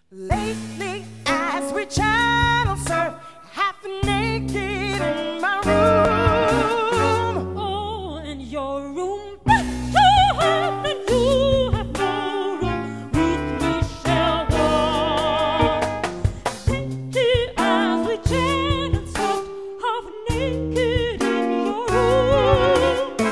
Lately, as we channel surf, half naked in my room. Oh, in your room, you have no room with Michel War. Lately, as we channel surf, half naked in your room.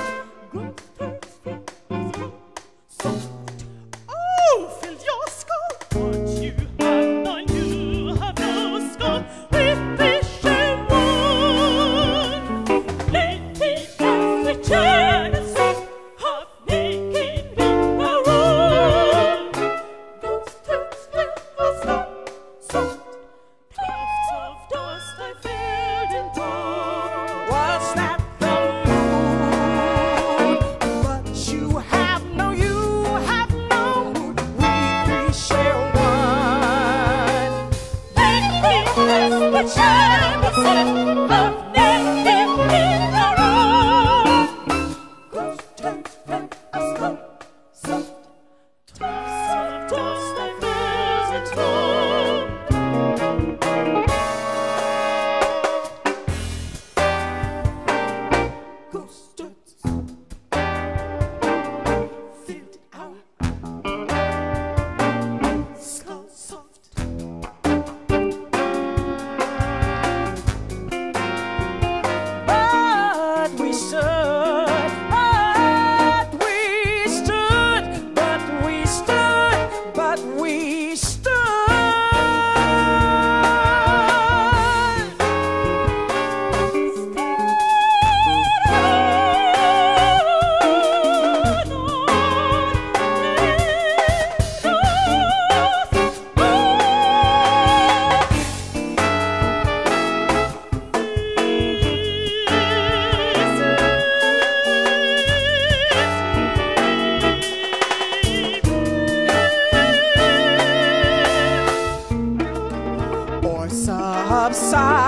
Oh, fill your skull. What you have done, you have no skull with Michel War. Lately, as we channel surf, half naked in my room. Those times never stop. Drifts of dust I felt and tore. Was that the moon? But you have no mood with Michel One. Lately, as we channel surf, half naked in my room. Ghost takes like a skull. Drifts of dust I felt and tore. Ghost turns. Filled our skull soft. But we stood, but we stood, but we stood, but we stood. Or subside.